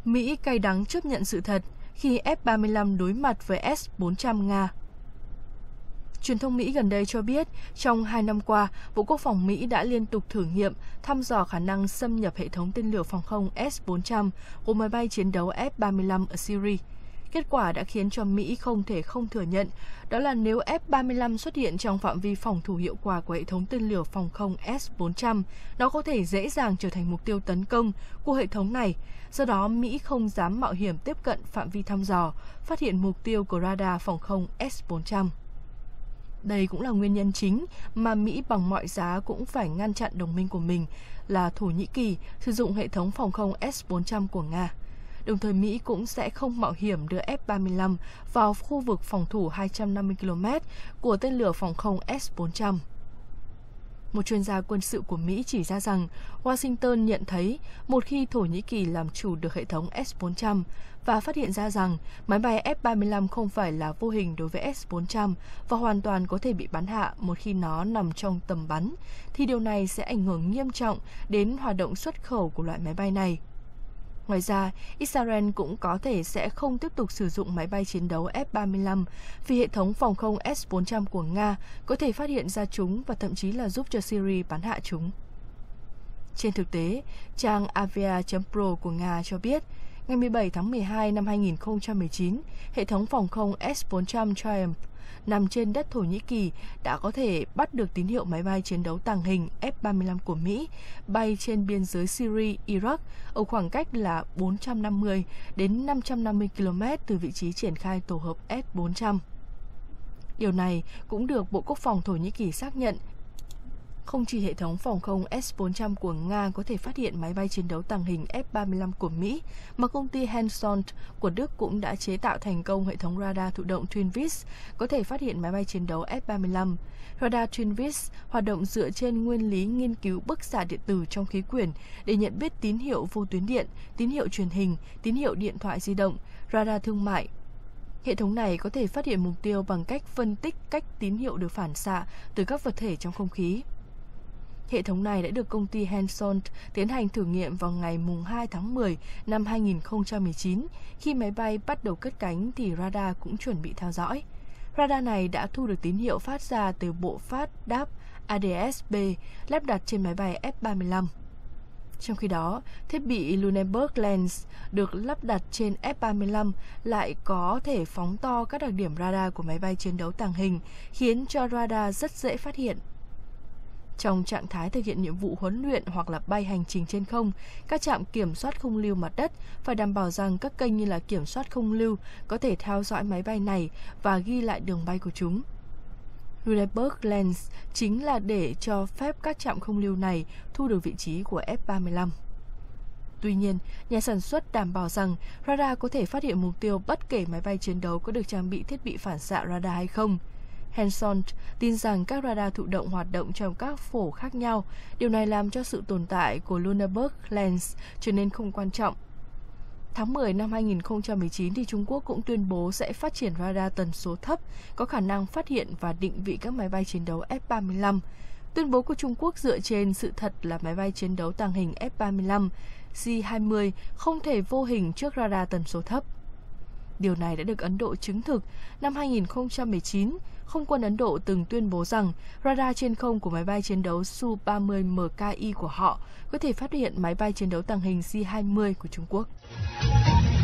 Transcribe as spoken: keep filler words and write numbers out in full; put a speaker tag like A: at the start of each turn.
A: Mỹ cay đắng chấp nhận sự thật khi F ba mươi lăm đối mặt với S bốn trăm Nga. Truyền thông Mỹ gần đây cho biết, trong hai năm qua, Bộ Quốc phòng Mỹ đã liên tục thử nghiệm, thăm dò khả năng xâm nhập hệ thống tên lửa phòng không S bốn trăm của máy bay chiến đấu F ba mươi lăm ở Syria. Kết quả đã khiến cho Mỹ không thể không thừa nhận, đó là nếu F ba mươi lăm xuất hiện trong phạm vi phòng thủ hiệu quả của hệ thống tên lửa phòng không S bốn trăm, nó có thể dễ dàng trở thành mục tiêu tấn công của hệ thống này. Do đó, Mỹ không dám mạo hiểm tiếp cận phạm vi thăm dò, phát hiện mục tiêu của radar phòng không S bốn trăm. Đây cũng là nguyên nhân chính mà Mỹ bằng mọi giá cũng phải ngăn chặn đồng minh của mình là Thổ Nhĩ Kỳ sử dụng hệ thống phòng không S bốn trăm của Nga. Đồng thời Mỹ cũng sẽ không mạo hiểm đưa F ba mươi lăm vào khu vực phòng thủ hai trăm năm mươi ki lô mét của tên lửa phòng không S bốn trăm. Một chuyên gia quân sự của Mỹ chỉ ra rằng Washington nhận thấy một khi Thổ Nhĩ Kỳ làm chủ được hệ thống S bốn trăm và phát hiện ra rằng máy bay F ba mươi lăm không phải là vô hình đối với S bốn trăm và hoàn toàn có thể bị bắn hạ một khi nó nằm trong tầm bắn, thì điều này sẽ ảnh hưởng nghiêm trọng đến hoạt động xuất khẩu của loại máy bay này. Ngoài ra, Israel cũng có thể sẽ không tiếp tục sử dụng máy bay chiến đấu F ba mươi lăm vì hệ thống phòng không S bốn trăm của Nga có thể phát hiện ra chúng và thậm chí là giúp cho Syria bắn hạ chúng. Trên thực tế, trang avia chấm pro của Nga cho biết, ngày mười bảy tháng mười hai năm hai nghìn không trăm mười chín, hệ thống phòng không S bốn trăm Triumph nằm trên đất Thổ Nhĩ Kỳ đã có thể bắt được tín hiệu máy bay chiến đấu tàng hình F ba mươi lăm của Mỹ bay trên biên giới Syria, Iraq ở khoảng cách là bốn trăm năm mươi đến năm trăm năm mươi ki lô mét từ vị trí triển khai tổ hợp S bốn trăm. Điều này cũng được Bộ Quốc phòng Thổ Nhĩ Kỳ xác nhận. Không chỉ hệ thống phòng không S bốn trăm của Nga có thể phát hiện máy bay chiến đấu tàng hình F ba mươi lăm của Mỹ, mà công ty Hensoldt của Đức cũng đã chế tạo thành công hệ thống radar thụ động Twinvis có thể phát hiện máy bay chiến đấu F ba mươi lăm. Radar Twinvis hoạt động dựa trên nguyên lý nghiên cứu bức xạ điện tử trong khí quyển để nhận biết tín hiệu vô tuyến điện, tín hiệu truyền hình, tín hiệu điện thoại di động, radar thương mại. Hệ thống này có thể phát hiện mục tiêu bằng cách phân tích cách tín hiệu được phản xạ từ các vật thể trong không khí. Hệ thống này đã được công ty Hensoldt tiến hành thử nghiệm vào ngày hai tháng mười năm hai nghìn không trăm mười chín. Khi máy bay bắt đầu cất cánh thì radar cũng chuẩn bị theo dõi. Radar này đã thu được tín hiệu phát ra từ bộ phát đáp A D S B lắp đặt trên máy bay F ba mươi lăm. Trong khi đó, thiết bị Lunenburg Lens được lắp đặt trên F ba mươi lăm lại có thể phóng to các đặc điểm radar của máy bay chiến đấu tàng hình, khiến cho radar rất dễ phát hiện. Trong trạng thái thực hiện nhiệm vụ huấn luyện hoặc là bay hành trình trên không, các trạm kiểm soát không lưu mặt đất phải đảm bảo rằng các kênh như là kiểm soát không lưu có thể theo dõi máy bay này và ghi lại đường bay của chúng. Lunenburg Lens chính là để cho phép các trạm không lưu này thu được vị trí của F ba mươi lăm. Tuy nhiên, nhà sản xuất đảm bảo rằng radar có thể phát hiện mục tiêu bất kể máy bay chiến đấu có được trang bị thiết bị phản xạ radar hay không. Hensoldt tin rằng các radar thụ động hoạt động trong các phổ khác nhau. Điều này làm cho sự tồn tại của Lunenburg Lens trở nên không quan trọng. Tháng mười năm hai nghìn không trăm mười chín thì Trung Quốc cũng tuyên bố sẽ phát triển radar tần số thấp có khả năng phát hiện và định vị các máy bay chiến đấu F ba mươi lăm. Tuyên bố của Trung Quốc dựa trên sự thật là máy bay chiến đấu tàng hình F ba mươi lăm C hai mươi không thể vô hình trước radar tần số thấp. Điều này đã được Ấn Độ chứng thực. Năm hai nghìn không trăm mười chín, Không quân Ấn Độ từng tuyên bố rằng radar trên không của máy bay chiến đấu Su ba mươi M K I của họ có thể phát hiện máy bay chiến đấu tàng hình C hai mươi của Trung Quốc.